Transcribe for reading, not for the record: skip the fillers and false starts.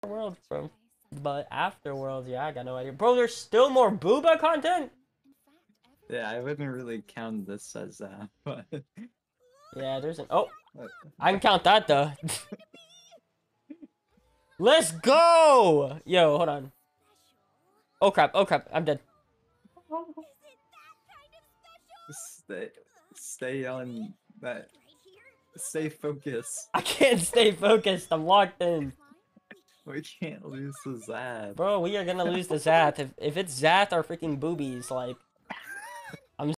Worlds, bro. But afterwards, yeah, I got no idea. Bro, there's still more booba content? Yeah, I wouldn't really count this as but Yeah, there's an oh, I can count that though. Let's go! Yo, hold on. Oh crap, I'm dead. stay stay on that. Stay focused. I can't stay focused, I'm locked in. We can't lose the Zad. Bro, we are gonna lose the Zath. If it's Zath or freaking boobies, like